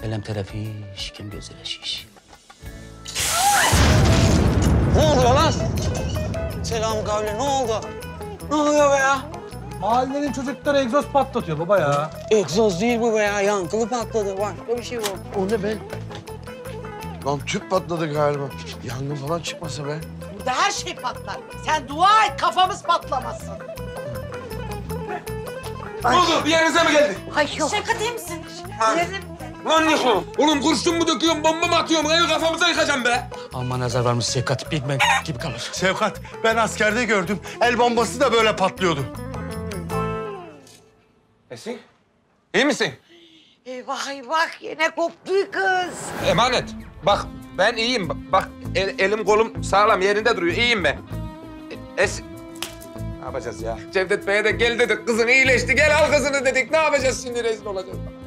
Elem terafi, şikem gözlere şiş. Ne oluyor lan? Selam kavle, ne oldu? Ne oluyor be ya? Mahallenin çocukları egzoz patlatıyor baba ya. Egzoz değil bu be ya, yankılı patladı. Başka bir şey bu. O ne be? Lan tüp patladı galiba. Yangın falan çıkmasa be. Burada her şey patlar. Sen dua et kafamız patlamasın. Ne oldu? Bir yerinize mi geldi? Ay yok. Şevkat iyi misin? Lan Niko! Oğlum kurşun mu döküyorum, bomba mı atıyorum? Evi kafamıza yıkacağım be! Aman nazar varmış Sevkat, Big Bang gibi kalır. Şevkat, ben askerde gördüm. El bombası da böyle patlıyordu. Esin, iyi misin? Eyvah eyvah yine koptu kız. Emanet, bak ben iyiyim. Bak elim kolum sağlam yerinde duruyor, iyiyim ben. Esin... Ne yapacağız ya? Cevdet Bey'e de gel dedik, kızın iyileşti. Gel al kızını dedik. Ne yapacağız şimdi, rezil olacağız.